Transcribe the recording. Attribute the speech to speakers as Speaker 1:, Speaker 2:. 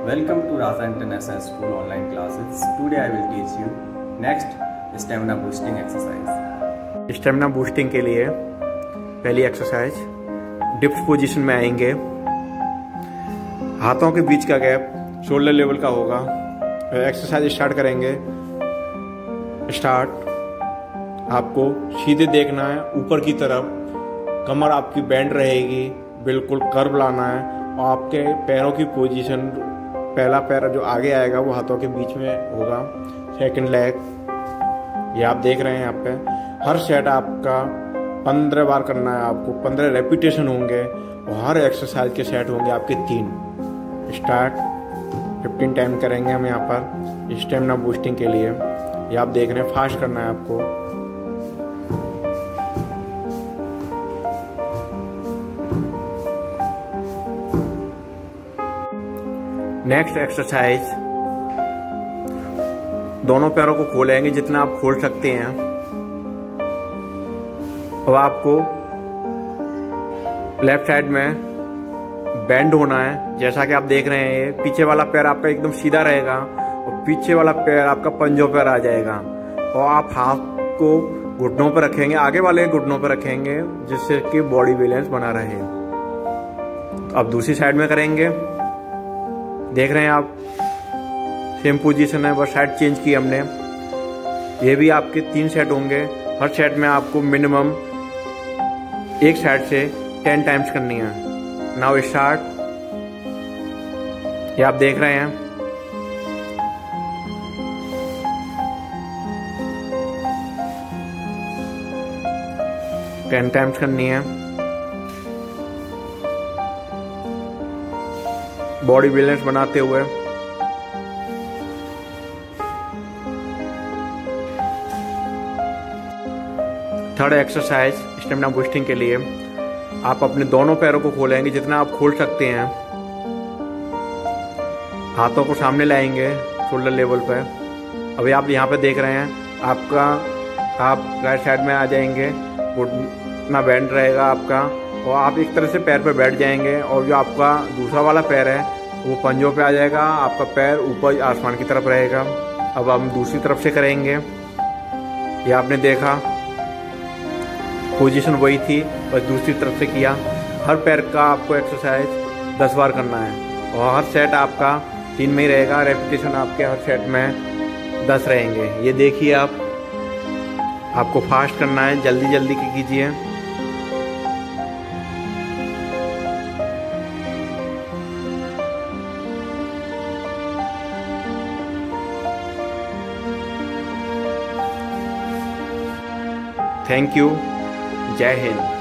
Speaker 1: Welcome to Raza International School online classes. Today I will teach you next stamina boosting exercise.
Speaker 2: Stamina boosting के लिए पहली exercise dips position में आएंगे। हाथों के बीच का गैप शोल्डर लेवल का होगा। एक्सरसाइज स्टार्ट करेंगे। स्टार्ट। आपको सीधे देखना है ऊपर की तरफ, कमर आपकी बेंड रहेगी, बिल्कुल कर्व लाना है और आपके पैरों की पोजीशन, पहला पैर जो आगे आएगा वो हाथों के बीच में होगा। सेकंड लेग ये आप देख रहे हैं यहाँ पे। हर सेट आपका 15 बार करना है आपको, 15 रेपिटेशन होंगे और हर एक्सरसाइज के सेट होंगे आपके 3। स्टार्ट। 15 टाइम करेंगे हम यहाँ पर स्टेमिना बूस्टिंग के लिए। ये आप देख रहे हैं, फास्ट करना है आपको। नेक्स्ट एक्सरसाइज, दोनों पैरों को खोलेंगे जितना आप खोल सकते हैं। अब आपको लेफ्ट साइड में बेंड होना है, जैसा कि आप देख रहे हैं। ये पीछे वाला पैर आपका एकदम सीधा रहेगा और पीछे वाला पैर आपका पंजों पर आ जाएगा और आप हाथ को घुटनों पर रखेंगे, आगे वाले घुटनों पर रखेंगे, जिससे कि बॉडी बैलेंस बना रहे। तो अब दूसरी साइड में करेंगे। देख रहे हैं आप, सेम पोजीशन है, बस साइड चेंज की हमने। ये भी आपके 3 सेट होंगे। हर सेट में आपको मिनिमम एक साइड से 10 टाइम्स करनी है। Now start. ये आप देख रहे हैं। टेन टाइम्स करनी है। बॉडी बैलेंस बनाते हुए। थर्ड एक्सरसाइज स्टेमिना बूस्टिंग के लिए आप अपने दोनों पैरों को खोलेंगे जितना आप खोल सकते हैं। हाथों को सामने लाएंगे शोल्डर लेवल पर। अभी आप यहाँ पे देख रहे हैं, आप राइट साइड में आ जाएंगे, घुटना बेंड रहेगा आपका और आप एक तरह से पैर पे बैठ जाएंगे और जो आपका दूसरा वाला पैर है वो पंजों पे आ जाएगा, आपका पैर ऊपर आसमान की तरफ रहेगा। अब हम दूसरी तरफ से करेंगे। ये आपने देखा, पोजीशन वही थी, बस दूसरी तरफ से किया। हर पैर का आपको एक्सरसाइज 10 बार करना है और हर सेट आपका 3 में ही रहेगा। रेपिटेशन आपके हर सेट में 10 रहेंगे। ये देखिए आप, आपको फास्ट करना है, जल्दी जल्दी कीजिए। Thank you. जय हिंद।